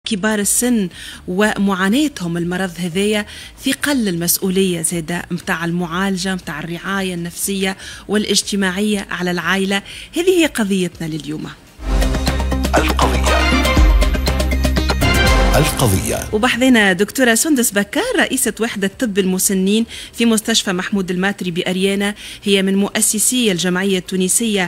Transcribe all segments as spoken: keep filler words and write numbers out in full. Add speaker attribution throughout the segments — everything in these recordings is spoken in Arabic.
Speaker 1: كبار السن ومعاناتهم المرض هذايا، ثقل المسؤولية زادة متاع المعالجة متاع الرعاية النفسية والاجتماعية على العائلة. هذه هي قضيتنا لليوم. القضية القضية وبحذنا دكتورة سندس بكار، رئيسة وحدة طب المسنين في مستشفى محمود الماتري بأريانا. هي من مؤسسي الجمعية التونسية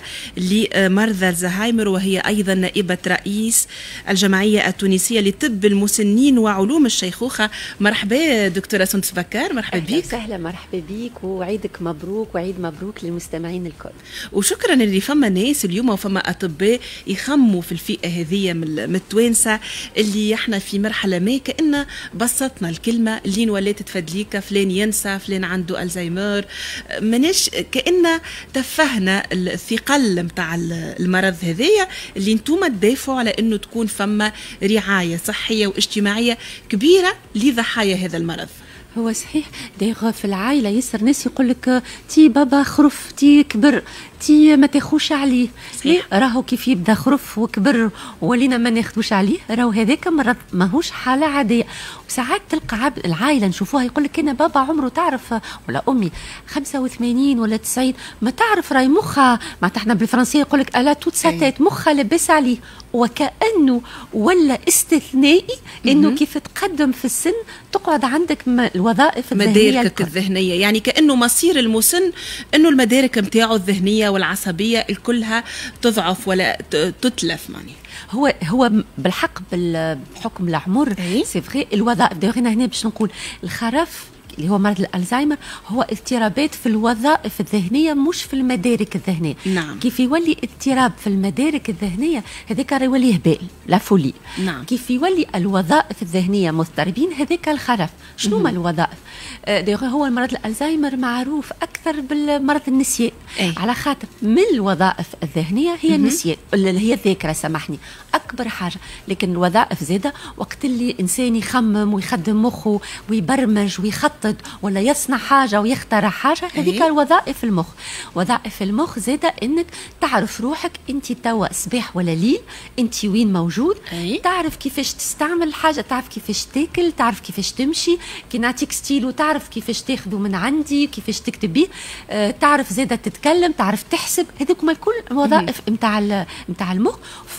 Speaker 1: لمرضى الزهايمر، وهي أيضا نائبة رئيس الجمعية التونسية لطب المسنين وعلوم الشيخوخة. مرحبا دكتورة سندس بكار، مرحبا بك.
Speaker 2: سهلا، مرحبا بك وعيدك مبروك وعيد مبروك للمستمعين الكل.
Speaker 1: وشكرا اللي فما ناس اليوم وفما أطباء يخموا في الفئة هذه من التوانسة اللي احنا في مرحلة ما كأن بسطنا الكلمة اللي ولات تفدليك فلان ينسى، فلان عنده ألزهايمر، مناش كأن تفهنا الثقل متاع المرض هذايا اللي انتوما تدافعوا على انه تكون فما رعاية صحية واجتماعية كبيرة لضحايا هذا المرض.
Speaker 2: هو صحيح، دايغ في العائلة يسر ناس يقول لك تي بابا خرف، تي كبر، تي ما تاخوش عليه. راهو كيف يبدا خرف وكبر ولينا ما ناخذوش عليه، راهو هذاك مرض ماهوش حالة عادية. وساعات تلقى عبد العائلة نشوفوها يقول لك انا بابا عمره تعرف ولا امي خمسة وثمانين ولا تسعين، ما تعرف راي مخها، معناتها احنا بالفرنسية يقول لك الا توت ساتيت، مخها لبس عليه، وكأنه ولا استثنائي انه كيف تقدم في السن تقعد عندك الوظائف الذهنية
Speaker 1: مداركك الذهنية، يعني كأنه مصير المسن انه المدارك نتاعو الذهنية والعصبية الكلها تضعف ولا تتلف. معني
Speaker 2: هو هو بالحق بحكم العمر سي فغي الوظائف دايرين هنا باش نقول الخرف اللي هو مرض الألزهايمر هو اضطرابات في الوظائف الذهنية مش في المدارك الذهنية.
Speaker 1: نعم.
Speaker 2: كيف يولي اضطراب في المدارك الذهنية هذاك يولي هبال لا فولي.
Speaker 1: نعم.
Speaker 2: كيف يولي الوظائف الذهنية مضطربين هذاك الخرف. شنو ما الوظائف؟ آه هو مرض الألزهايمر معروف أكثر بالمرض النسيان.
Speaker 1: أي.
Speaker 2: على خاطر من الوظائف الذهنية هي النسيان اللي هي الذاكرة، سامحني أكبر حاجة، لكن الوظائف زادة وقت اللي إنسان يخمم ويخدم مخه ويبرمج ويخطط ولا يصنع حاجة ويخترع حاجة، هذيك الوظائف المخ. وظائف المخ زادة انك تعرف روحك انت توا صباح ولا ليل، انت وين موجود.
Speaker 1: أي.
Speaker 2: تعرف كيفاش تستعمل حاجة، تعرف كيفاش تاكل، تعرف كيفاش تمشي، كي نعطيك ستيلو تعرف كيفاش تاخذه من عندي، كيفاش تكتب بيه. آه تعرف زادة تتكلم، تعرف تحسب، هذوك الكل وظائف نتاع نتاع المخ.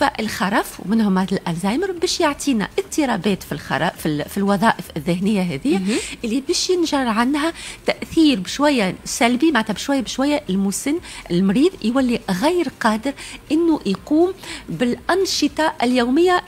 Speaker 2: فالخرف ومنهم مرض الألزهايمر باش يعطينا اضطرابات في الخرف في, في الوظائف الذهنية هذه اللي باش ينجر عنها تأثير بشوية سلبي، معناتها بشوية بشوية المسن المريض يولي غير قادر انه يقوم بالأنشطة اليومية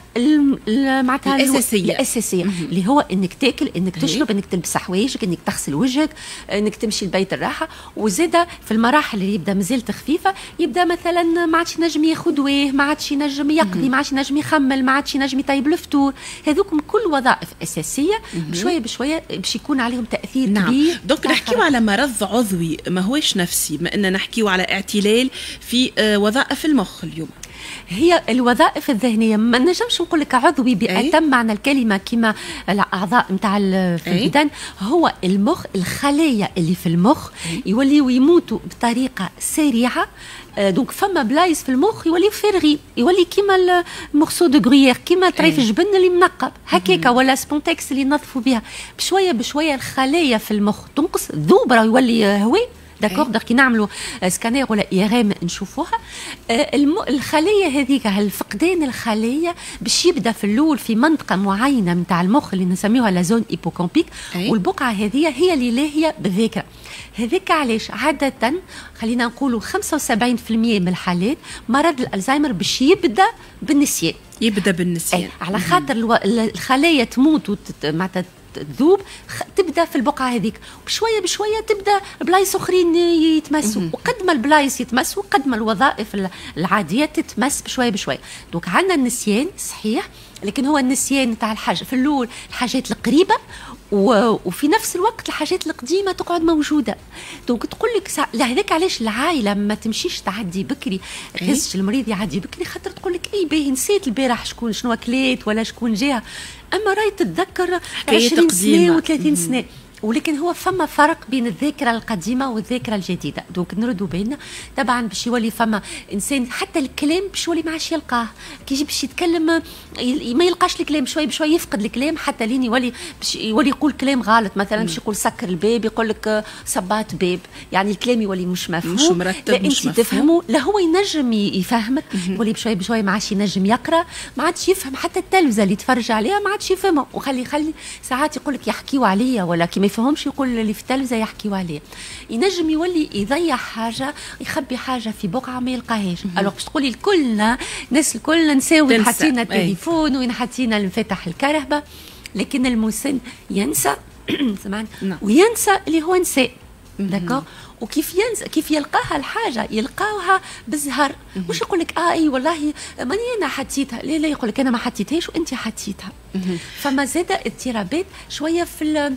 Speaker 2: معناتها
Speaker 1: الأساسية
Speaker 2: الأساسية اللي هو انك تاكل، انك تشرب، انك تلبس حوايجك، انك تغسل وجهك، انك تمشي لبيت الراحة. وزادة في المراحل اللي يبدا مازالت خفيفة، يبدا مثلا ما عادش ينجم ياخذ دواه، ما عادش ينجم يقضي، ما عادش ينجم يخمل، ما عادش ينجم يطيب الفطور. هذوكم كل وظائف أساسية بشوية بشوية باش يكون عليهم تأثير.
Speaker 1: نعم. دونك نحكيو على مرض عضوي ما هوش نفسي، ما ان نحكيو على اعتلال في وظائف المخ اليوم.
Speaker 2: هي الوظائف الذهنيه ما نجمش نقول لك عضوي بأتم معنى الكلمه كما الاعضاء نتاع في البدن. هو المخ، الخلايا اللي في المخ يوليوا يموتوا بطريقه سريعه. دونك فما بلايص في المخ يولي فارغين، يولي كيما المورسو دو غريير، كيما طريف الجبن اللي منقب هكاكا، ولا سبونتكس اللي نظفوا بها. بشويه بشويه الخلايا في المخ تنقص، ذوب راه يولي هواء. داكور دونك كي نعملوا سكانير ولا ايرام نشوفوها. الخليه هذيك الفقدان الخليه باش يبدا في الاول في منطقه معينه نتاع المخ اللي نسميوها لا زون ايبوكامبيك، والبقعه هذه هي اللي لاهيه بالذاكره. هذاك علاش عاده خلينا نقولوا خمسة وسبعين بالمئة من الحالات مرض الألزهايمر باش يبدا بالنسيان.
Speaker 1: يبدا بالنسيان
Speaker 2: على خاطر الو... الخلايا تموت معناتها تذوب، تبدا في البقعه هذيك، وبشويه بشويه تبدا بلايص اخرين يتمسوا. وقد ما البلايص يتمسوا قد ما الوظائف العاديه تتمس بشويه بشويه. دونك عندنا النسيان صحيح، لكن هو النسيان تاع الحاجه في الاول الحاجات القريبه، وفي نفس الوقت الحاجات القديمه تقعد موجوده. دونك تقول لك سا... لهذاك علاش العائله ما تمشيش تعدي بكري، تهزش المريض يعدي بكري، خاطر تقول لك اي باهي نسيت البارح شكون شنو كليت ولا شكون جاها، اما راهي تتذكر عشرين سنه وثلاثين سنه. ولكن هو فما فرق بين الذاكره القديمه والذاكره الجديده. دونك نردوا بالنا طبعا باش يولي فما انسان حتى الكلام باش يولي ما عادش يلقاه، كي يجي باش يتكلم ما يلقاش الكلام، شوي بشوي يفقد الكلام حتى لين يولي باش يولي يقول كلام غلط. مثلا باش يقول سكر الباب يقول لك صبات باب، يعني الكلام يولي مش مفهوم،
Speaker 1: مش مرتب،
Speaker 2: لا
Speaker 1: مش
Speaker 2: انت تفهمه، لا هو ينجم يفهمك، يولي بشوي بشوي ما عادش ينجم يقرا، ما عادش يفهم حتى التلفزه اللي يتفرج عليها ما عادش يفهمها. وخلي خلي ساعات يقول لك يحكيوا عليا ولا كي ما يفهمش يقول اللي في التلفزه يحكيوا عليه. ينجم يولي يضيع حاجه، يخبي حاجه في بقعه ما يلقاهاش. الوغ باش تقولي الكلنا الناس الكل نساو وين حطينا التليفون وين حطينا المفتاح الكهرباء، لكن المسن ينسى سمعني وينسى اللي هو نسى. داكور. وكيف ينسى كيف يلقاها الحاجه يلقاوها بالزهر، مش يقول لك اه اي والله ماني انا حطيتها، لا لا يقول لك انا ما حطيتهاش وانت حطيتها. فما زاد اضطرابات شويه في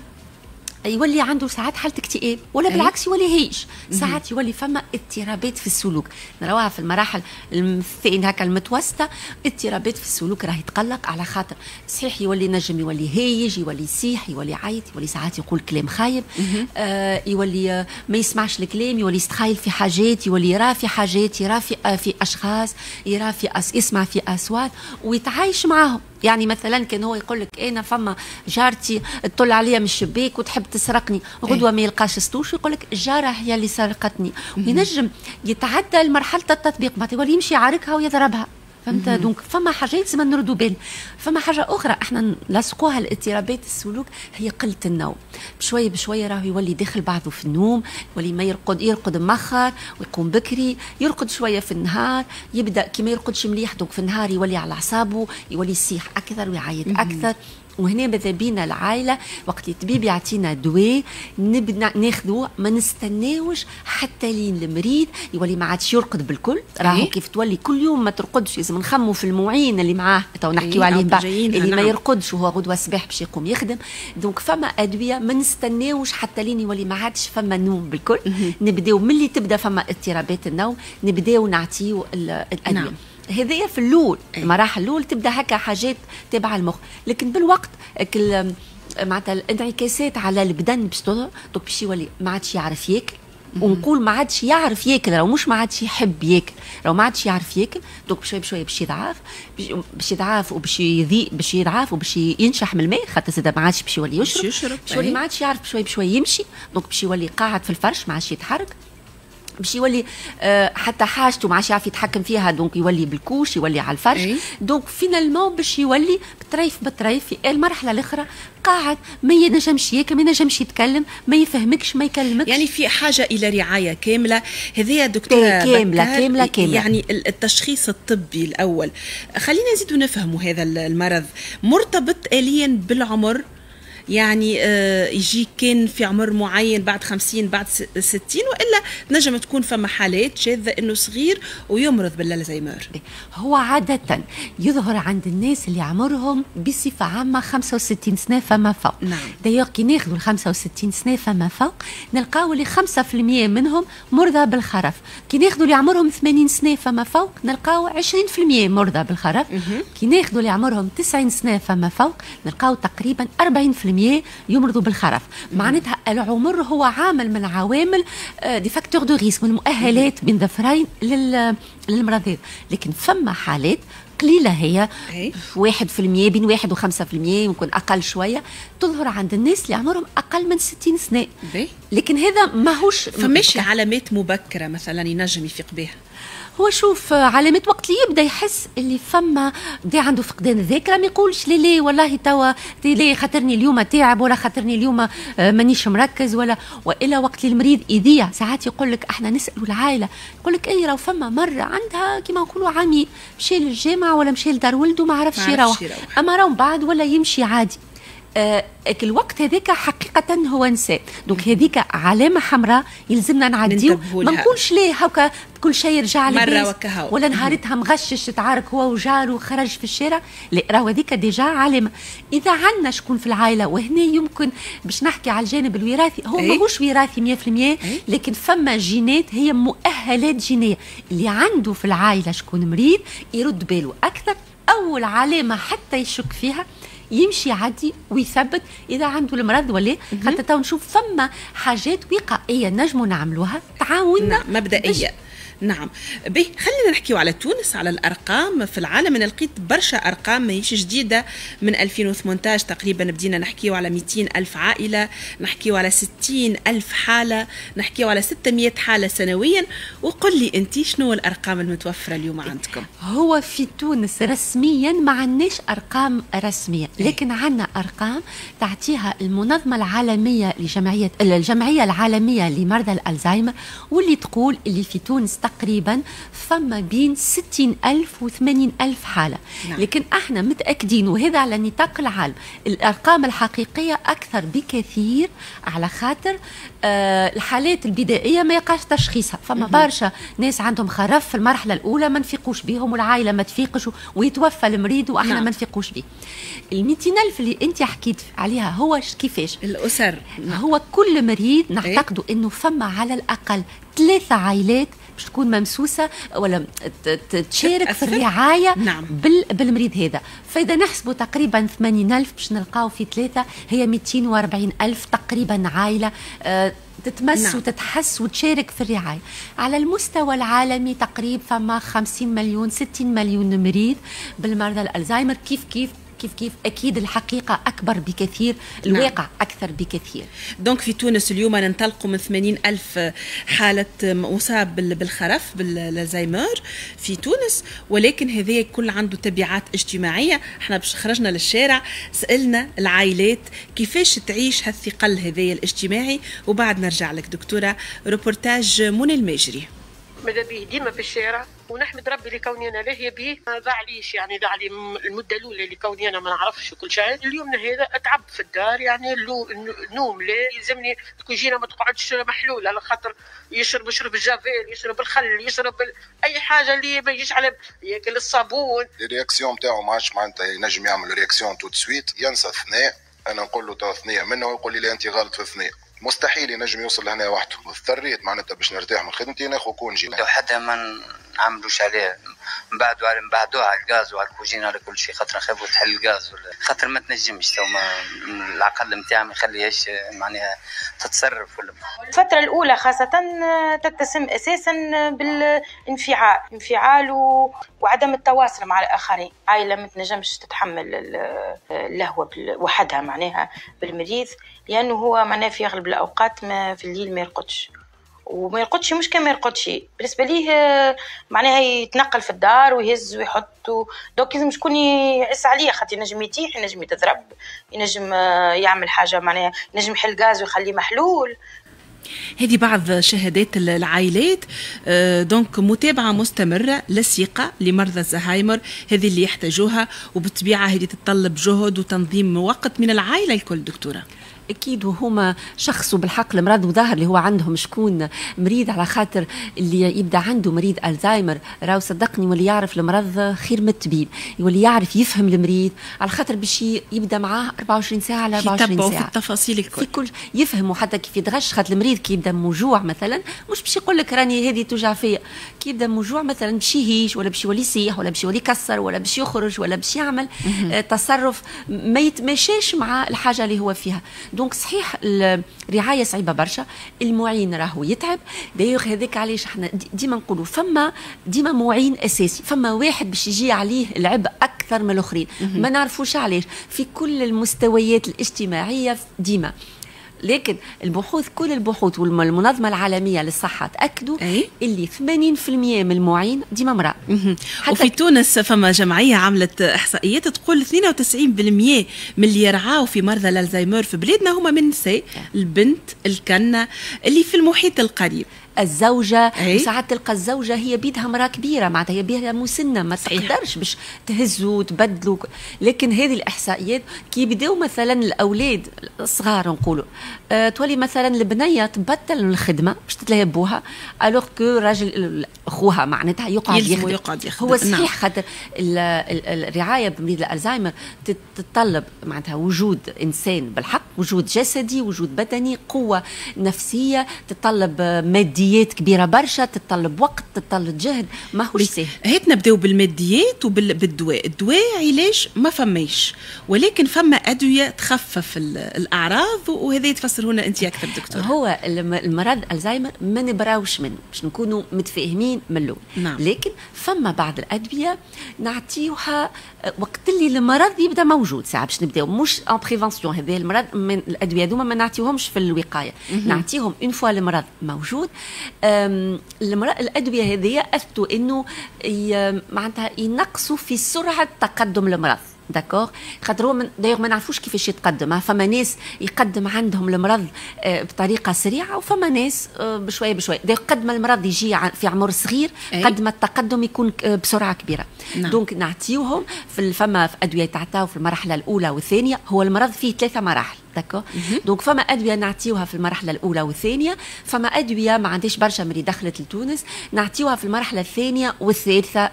Speaker 2: يولي عنده ساعات حالة اكتئاب ولا بالعكس يولي هيش، ساعات يولي فما اضطرابات في السلوك، نراوها في المراحل الثانية هكا المتوسطة، اضطرابات في السلوك راه يتقلق على خاطر صحيح يولي نجم يولي هيج، يولي يصيح، يولي يعيط، يولي ساعات يقول كلام خايب، آه يولي آه ما يسمعش الكلام، يولي يستخايل في حاجات، يولي يرى في حاجات، يرى في آه في اشخاص، يرى في أس يسمع في اصوات ويتعايش معهم. يعني مثلا كان هو يقول لك انا فما جارتي تطل عليا من الشباك وتحب تسرقني، غدوه ما يلقاش ستوش ويقول لك الجاره هي اللي سرقتني، وينجم يتعدى لمرحله التطبيق، ما يولي يمشي يعاركها ويضربها. فهمت؟ دونك فما حاجات لازم نردوا بالنا. فما حاجه اخرى احنا نلصقوها الاضطرابات السلوك هي قله النوم. بشويه بشويه راه يولي داخل بعضه في النوم، يولي ما يرقد يرقد مخر ويقوم بكري، يرقد شويه في النهار، يبدا كي ما يرقدش مليح دونك في النهار يولي على اعصابه، يولي يصيح اكثر ويعيط اكثر. وهنا ماذا بينا العائله وقت الطبيب يعطينا دواء نبدا ناخذوه، ما نستناوش حتى لين المريض يولي ما عادش يرقد بالكل. راهو كيف تولي كل يوم ما ترقدش لازم نخموا في المعين اللي معاه تو نحكيو عليه بعد، اللي نعم. ما يرقدش وهو غدوه الصباح باش يقوم يخدم. دونك فما ادويه ما نستناوش حتى لين يولي ما عادش فما نوم بالكل، نبداو ملي تبدا فما اضطرابات النوم نبداو نعطيو الادويه. نعم. هذه في الاول المراحل الاول تبدا هكا حاجات تبع المخ، لكن بالوقت معناتها الانعكاسات على البدن باش تظهر، دونك باش يولي ما عادش يعرف ياكل. ونقول ما عادش يعرف ياكل، راهو مش ما عادش يحب ياكل، راهو ما عادش يعرف ياكل، دونك بشوي بشوي باش يضعف باش يضعف وباش يذي باش يضعف وباش ينشح من الماء، خاطر زاد ما عادش باش يولي يشرب، باش يولي ما عادش يعرف بشوي بشوي يمشي، دونك باش يولي قاعد في الفرش ما عادش يتحرك، باش يولي آه حتى حاجته ما عادش يعرف يتحكم فيها، دونك يولي بالكوش يولي على الفرش. أي. دونك فينالمون باش يولي بطريف بطريف في المرحله الاخرى قاعد ما ينجمش ياكل، ما ينجمش يتكلم، ما يفهمكش، ما يكلمكش.
Speaker 1: يعني في حاجه الى رعايه كامله. هذه دكتوره
Speaker 2: كامله كامله كامله.
Speaker 1: يعني التشخيص الطبي الاول، خلينا نزيدوا نفهموا هذا المرض مرتبط آليا بالعمر، يعني آه يجي كان في عمر معين بعد خمسين بعد ستين، وإلا نجم تكون فما حالات شاذة إنه صغير ويمرض بالألزهايمر.
Speaker 2: هو عادة يظهر عند الناس اللي عمرهم بصفة عامة خمسة وستين سنة فما فوق. نعم. دايوغ كي ناخذوا خمسة وستين سنة فما فوق نلقاو اللي خمسة في المية منهم مرضى بالخرف، كي ناخذوا اللي عمرهم ثمانين سنة فما فوق نلقاو عشرين في المية مرضى بالخرف، كي ناخذوا اللي عمرهم تسعين سنة فما فوق نلقاو تقريبا أربعين في المية يمرضوا بالخرف. معناتها العمر هو عامل من عوامل دي فاكتور دو ريسك، من المؤهلات بين ظفرين للمرض، لكن فما حالات قليلة هي واحد في المية بين واحد وخمسة في المية يمكن أقل شوية تظهر عند الناس اللي عمرهم أقل من ستين سنة. لكن هذا ماهوش
Speaker 1: فمش علامات مبكرة مثلا ينجم يفيق بها.
Speaker 2: هو شوف علامات وقت اللي يبدا يحس اللي فما بدا عنده فقدان الذاكره ما يقولش لي لي والله توا لي خاطرني اليوم تعب ولا خاطرني اليوم مانيش مركز ولا والا وقت اللي المريض يذيع ساعات يقول لك احنا نسالوا العائله يقول لك اي راه فما مره عندها كيما نقولوا عمي مشى للجامعه ولا مشى لدار ولده ما عرفش يروح، اما راهو بعد ولا يمشي عادي. آه الوقت هذاك حقيقة هو نساء، دونك هذيك علامة حمراء يلزمنا نعديو، ما نقولش ليه هكا كل شيء يرجع لي ولا نهارتها مغشش تعارك هو وجاره وخرج في الشارع، لا راهو هذيك ديجا علامة. إذا عندنا شكون في العائلة وهنا يمكن باش نحكي على الجانب الوراثي، هو ماهوش وراثي مية في المية لكن فما جينات هي مؤهلات جينية، اللي عنده في العائلة شكون مريض يرد باله أكثر. أول علامة حتى يشك فيها يمشي يعدي ويثبت اذا عنده المرض ولا. خاطر تو نشوف فما حاجات وقائيه نجموا نعملوها تعاوننا.
Speaker 1: نعم مبدئيه. نعم به خلينا نحكيو على تونس، على الأرقام في العالم. أنا لقيت برشا أرقام ماهيش جديدة، من ألفين وثمانية عشر تقريبا بدينا نحكيو على مئتين ألف عائلة، نحكيو على ستين ألف حالة، نحكيو على ستمئة حالة سنويا. وقل لي أنت شنو الأرقام المتوفرة اليوم عندكم؟
Speaker 2: هو في تونس رسميا ما عندناش أرقام رسمية، لكن عندنا أرقام تعطيها المنظمة العالمية لجمعية الجمعية العالمية لمرضى الألزهايمر، واللي تقول اللي في تونس تقريبا فما بين ستين ألف وثمانين ألف حالة. نعم. لكن احنا متأكدين، وهذا على نطاق العالم، الأرقام الحقيقية أكثر بكثير، على خاطر آه الحالات البدائية ما يقاش تشخيصها. فما برشا ناس عندهم خرف في المرحلة الأولى ما نفيقوش بهم، والعائلة ما تفيقش ويتوفى المريض وإحنا نعم. ما نفيقوش به. المئتين ألف اللي أنت حكيت عليها هو كيفاش؟
Speaker 1: الأسر.
Speaker 2: نعم. هو كل مريض نعتقد إنه فما على الأقل ثلاثة عائلات باش تكون ممسوسة ولا تشارك في الرعاية. نعم. بالمريض هذا. فإذا نحسبوا تقريبا ثمانين ألف باش نلقاو في ثلاثة، هي مئتين وأربعين ألف تقريبا عائلة آه تتمس نعم. وتتحس وتشارك في الرعاية. على المستوى العالمي تقريبا فما خمسين مليون ستين مليون مريض بالمرضى الألزهايمر. كيف كيف كيف كيف أكيد الحقيقة أكبر بكثير، الواقع نعم. أكثر بكثير.
Speaker 1: دونك في تونس اليوم ننطلقوا من ثمانين ألف حالة مصاب بالخرف بالألزهايمر في تونس، ولكن هذا كل عنده تبعات اجتماعية. احنا باش خرجنا للشارع سألنا العائلات كيفاش تعيش هالثقل هذا الاجتماعي، وبعد نرجع لك دكتورة. روبورتاج منى الماجري.
Speaker 3: ماذا به ديما في الشارع، ونحمد ربي لكوني انا لاهيه به. ما ضاعليش يعني، ضاع لي المده الاولى لكوني انا ما نعرفش كل شيء. اليوم هذا اتعب في الدار يعني، النوم لا يلزمني تكون جينا ما تقعدش محلوله، على خاطر يشرب يشرب الجافيل، يشرب الخل، يشرب اي حاجه اللي ما يجيش على ياكل الصابون.
Speaker 4: الرياكسيون تاعو ما عادش معناتها ينجم يعمل رياكسيون تو سويت، ينسى ثناء. انا نقول له تو ثناء منه ويقول لي لا انت غلط في ثناء. مستحيل ينجم يوصل لهنا وحده. اضطريت معناتها باش نرتاح من خدمتي ناخذ كونجي.
Speaker 5: حتى ما نعملوش عليه من بعد من بعدوها على الغاز وعلى الكوجين على كل شيء، خاطر نخافوا تحل الغاز، ولا خاطر ما تنجمش تو العقل نتاعي ما يخليهاش معناها تتصرف. ولا
Speaker 6: الفترة الأولى خاصة تتسم أساسا بالانفعال، انفعال وعدم التواصل مع الآخرين. عائلة ما تنجمش تتحمل اللهوة وحدها معناها بالمريض، لأنه هو معناه في أغلب الأوقات ما في الليل ما يرقدش، وما يرقدش مش كما يرقدش بالنسبة ليه معناها يتنقل في الدار ويهز ويحط. دوك لازم شكون يعس عليه، خاطر ينجم يتيح، ينجم يتضرب، ينجم يعمل حاجة معناها ينجم يحل غاز ويخليه محلول.
Speaker 1: هذه بعض شهادات العائلات. دونك متابعة مستمرة للثقة لمرضى الزهايمر، هذه اللي يحتاجوها، وبالطبيعة هذه تتطلب جهد وتنظيم وقت من العائلة الكل. دكتورة
Speaker 2: اكيد، وهما شخصوا بالحق المرض وظاهر اللي هو عندهم شكون مريض، على خاطر اللي يبدا عنده مريض الزهايمر راهو صدقني واللي يعرف المرض خير من الطبيب، واللي يعرف يفهم المريض، على خاطر باش يبدا معاه أربعة وعشرين ساعه على أربعة وعشرين ساعه
Speaker 1: في التفاصيل الكل،
Speaker 2: في كل يفهموا حتى كيف يتغش. خاطر المريض كي يبدا موجوع مثلا مش باش يقول لك راني هذه توجع فيا، كي يبدا موجوع مثلا باش يهيش ولا باش يولي يصيح ولا باش يولي يكسر ولا باش يخرج ولا باش يعمل آه تصرف ما يتماشاش مع الحاجه اللي هو فيها. دونك صحيح الرعايه صعيبه برشا، المعين راهو يتعب. دايوغ هذاك علاش احنا ديما نقولوا فما ديما معين اساسي، فما واحد باش يجي عليه العبء اكثر من الاخرين، ما نعرفوش علاش في كل المستويات الاجتماعيه ديما. لكن البحوث كل البحوث والمنظمه العالميه للصحه تاكدوا أي؟ اللي ثمانين بالمئة من المعين ديما امراه.
Speaker 1: وفي تونس فما جمعيه عملت احصائيات تقول اثنين وتسعين بالمئة من اللي يرعاوا في مرضى الزهايمر في بلادنا هما من النساء، البنت الكنه اللي في المحيط القريب.
Speaker 2: الزوجة وساعات تلقى الزوجة هي بيدها مرأة كبيرة معناتها هي بيدها مسنة ما تقدرش باش تهزوا وتبدلوا. لكن هذه الإحصائيات كي يبداو مثلا الأولاد الصغار نقولوا أه تولي مثلا البنية تبطل الخدمة باش تتلاهي بوها، ألوغ كو راجل أخوها معناتها يقعد يخدم.
Speaker 1: يقعد يخدم.
Speaker 2: هو صحيح نعم. خاطر الرعاية بمريض الألزهايمر تتطلب معناتها وجود إنسان بالحق، وجود جسدي، وجود بدني، قوة نفسية، تتطلب مادية ماديات كبيره برشا، تتطلب وقت، تتطلب جهد، ماهوش سهل.
Speaker 1: هيت نبداو بالماديات وبالدواء. الدواء علاج ما فماش، ولكن فما ادويه تخفف الاعراض، وهذا تفسر هنا انت اكثر دكتور.
Speaker 2: هو المرض الزهايمر ما نبراوش منه باش نكونوا متفاهمين من الاول.
Speaker 1: نعم.
Speaker 2: لكن فما بعض الادويه نعطيوها وقت اللي المرض يبدا موجود، ساعه باش نبداو مش ان بريفونسيون. هذا المرض من الادويه هذوما ما نعطيوهمش في الوقايه، نعطيهم اون فوا المرض موجود. المرض الادويه هذه اثبتوا انه معناتها ينقصوا في سرعه تقدم المرض. داكوغ، خاطر هو دايوغ ما نعرفوش كيفاش يتقدم. فما ناس يقدم عندهم المرض بطريقه سريعه، وفما ناس بشويه بشويه. دايوغ قد ما المرض يجي في عمر صغير قد ما التقدم يكون بسرعه كبيره. نعم. دونك نعطيوهم في فما في ادويه تعطاو في المرحله الاولى والثانيه. هو المرض فيه ثلاثه مراحل. داكو، دونك فما ادويه نعطيوها في المرحله الاولى والثانيه، فما ادويه ما عنديش برشا ملي دخلت لتونس نعطيوها في المرحله الثانيه والثالثه.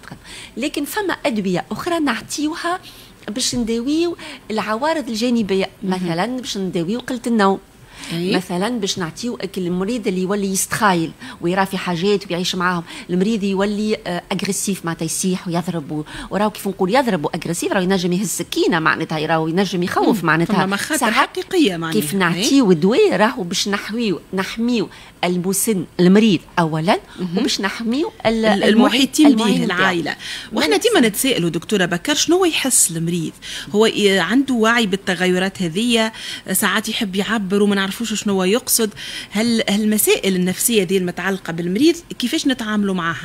Speaker 2: لكن فما ادويه اخرى نعطيوها باش نداويو العوارض الجانبيه، مثلا باش نداويو قله النوم. أي. مثلا باش نعطيو المريض اللي يولي يستخايل ويرى في حاجات ويعيش معاهم، المريض يولي اجريسيف معناتها يسيح ويضرب، وراو كيف نقول يضرب واجريسيف، راهو ينجم يهز سكينه معناتها، راهو ينجم يخوف معناتها.
Speaker 1: مخاطر حقيقيه معناتها.
Speaker 2: كيف نعطيو الدواء راهو باش نحويو نحميو المسن المريض اولا، وباش نحميو
Speaker 1: المحيطين به العائله. واحنا ديما نتسائلوا دكتوره بكر شنو يحس المريض؟ هو عنده وعي بالتغيرات هذه؟ ساعات يحب يعبر وما نعرفوش شنو يقصد. هل المسائل النفسيه دي المتعلقه بالمريض كيفاش نتعاملوا معها؟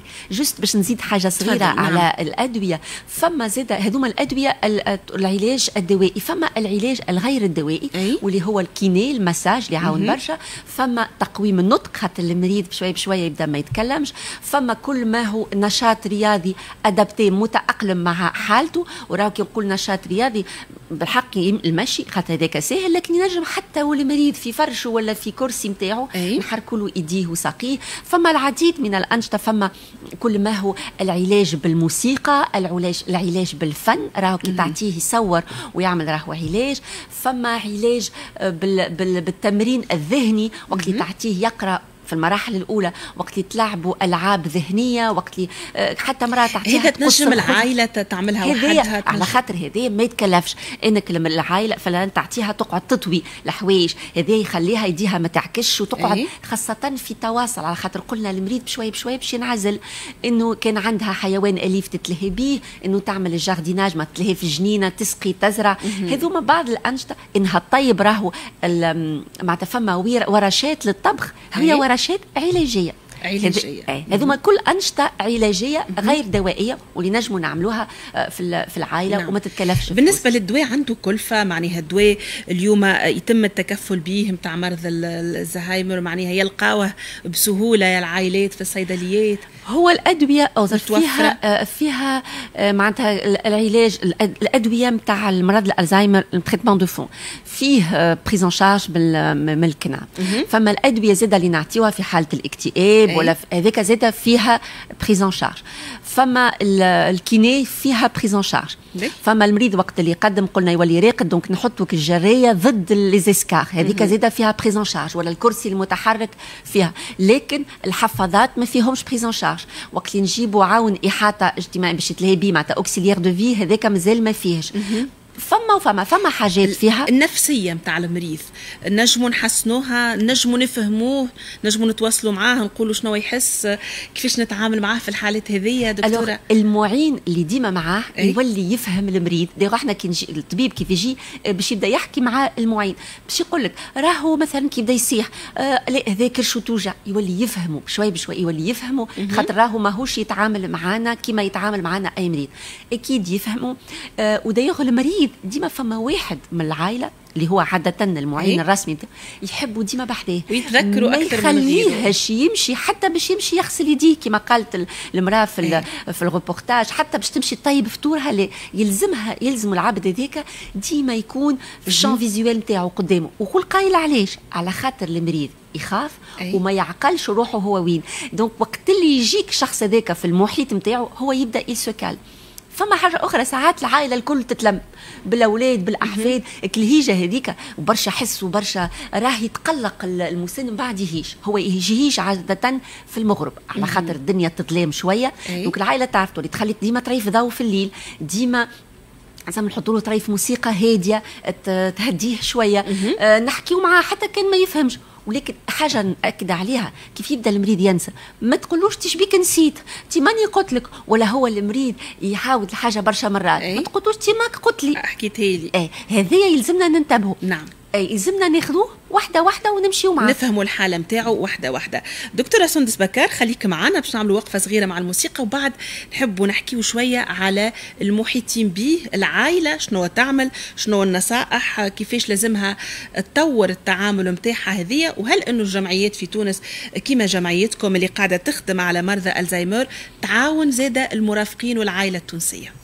Speaker 2: جست باش نزيد حاجه صغيره. نعم. على الادويه، فما زاد هذوما الادويه العلاج الدوائي، فما العلاج الغير الدوائي. أي؟ واللي هو الكيني المساج اللي يعاون برشا، فما تقويم النطق حتى المريض بشويه بشويه يبدا ما يتكلمش، فما كل ما هو نشاط رياضي ادابتي متاقلم مع حالته. وراو كي نقول نشاط رياضي بالحق المشي خاطر هذاك ساهل، لكن ينجم حتى والمريض في فرشه ولا في كرسي نتاعو نحركوا له ايديه وساقيه. فما العديد من الانشطه، فما كل ما هو العلاج بالموسيقى، العلاج العلاج بالفن، راهو كي تعطيه يصور ويعمل راهو علاج. فما علاج بال بال بالتمرين الذهني، وقت اللي تعطيه يقرا في المراحل الاولى، وقت اللي تلعبوا العاب ذهنيه، وقت اللي حتى مراه تعطيها
Speaker 1: هذا تنجم العائله تعملها وحدها،
Speaker 2: على خاطر هذه ما يتكلفش انك لما العائله فلان تعطيها تقعد تطوي الحوايج، هذا يخليها يديها ما تعكش وتقعد. أيه؟ خاصه في تواصل، على خاطر قلنا المريض بشوي بشوي باش ينعزل، انه كان عندها حيوان اليف تتلهي به، انه تعمل الجارديناج ما تلهي في الجنينه، تسقي تزرع. هذوما بعض الانشطه، انها طيب راهو معناتها فما ورشات للطبخ، هي ورشات علاجيه
Speaker 1: علاجيه.
Speaker 2: هذوما كل انشطه علاجيه غير دوائيه واللي نجموا نعملوها في في العائله. نعم. وما تتكلفش.
Speaker 1: بالنسبه للدواء عنده كلفه، معناها الدواء اليوم يتم التكفل به نتاع مرض الزهايمر، معناها يلقاوه بسهوله يا العائلات في الصيدليات؟
Speaker 2: هو الادويه او فيها فيها معناتها العلاج الادويه نتاع المرض الالزهايمر تريتمون دو فون فيه بريزون شارج من الكنا. فما الادويه زاده اللي نعطيوها في حاله الاكتئاب ولا هذاك زاده فيها بريزون شارج. فما الكيني فيها بريزون شارج. فما المريض وقت اللي يقدم قلنا يولي راقد، دونك نحطوا كالجريه ضد ليزيسكار، هذيك زاده فيها بريزون شارج، ولا الكرسي المتحرك فيها. لكن الحفاضات ما فيهمش بريزون شارج. وقت اللي نجيبوا عاون احاطه اجتماعي باش تلهي بيه معناتها اوكسيليير دو في، هذاك مازال ما فيهش. فما وفما فما حاجات فيها.
Speaker 1: النفسيه نتاع المريض نجموا نحسنوها، نجموا نفهموه، نجموا نتواصلوا معاه، نقولوا شنو يحس، كيفاش نتعامل معاه في الحالات هذه دكتوره؟
Speaker 2: المعين اللي ديما معاه يولي يفهم المريض. ديما احنا كي نجي الطبيب كيف يجي باش يبدا يحكي مع المعين، باش يقول لك راهو مثلا كي يبدا يصيح آه لا هذا كرشو توجع، يولي يفهموا شوي بشوي، يولي يفهموا خاطر راهو ماهوش يتعامل معانا كيما يتعامل معانا اي مريض، اكيد يفهموا. آه ودايوغ المريض ديما فما واحد من العائله اللي هو عادة المعين أيه؟ الرسمي يحبوا ديما بحذاه
Speaker 1: ويتذكروا أكثر
Speaker 2: من غيره، ما يخليهش يمشي حتى باش يمشي يغسل يديه كما قالت المراه في أيه؟ في الريبورتاج، حتى باش تمشي طيب فطورها لا يلزمها يلزم العبد هذاك ديما يكون في الشان فيزيوال نتاعو قدامه. وكل قايل علاش؟ على خاطر المريض يخاف أيه؟ وما يعقلش روحه هو وين. دونك وقت اللي يجيك شخص هذاك في المحيط نتاعو هو يبدا يسكال. فما حاجه اخرى ساعات العائله الكل تتلم بالاولاد بالاحفاد الهيجه هذيك وبرشا حس وبرشا راه يتقلق المسن من بعد يهيج هو يهيج عاده في المغرب على خاطر الدنيا تتلام شويه دونك العائله تعرف تولي تخلي ديما طريف ضوء في الليل ديما لازم نحطوا له طريف موسيقى هاديه تهديه شويه أه نحكيو معاه حتى كان ما يفهمش ولكن حاجه ناكد عليها كيف يبدا المريض ينسى ما تقولوش تشبيك نسيت تي ماني قلت لك ولا هو المريض يحاول الحاجه برشا مرات ما تقولوش تي ماك قلت لي
Speaker 1: حكيتها لي
Speaker 2: ايه هذايا يلزمنا ننتبهوا
Speaker 1: نعم
Speaker 2: اي يلزمنا ناخذوه واحده واحده ونمشيو معاه
Speaker 1: نفهموا الحاله نتاعو واحده واحده. دكتوره سندس بكار خليك معنا باش نعملوا وقفه صغيره مع الموسيقى وبعد نحبوا نحكيو شويه على المحيطين به العائله شنو تعمل شنو النصائح كيفاش لازمها تطور التعامل نتاعها هذه وهل انه الجمعيات في تونس كيما جمعيتكم اللي قاعده تخدم على مرضى الزهايمر تعاون زاده المرافقين والعائله التونسيه.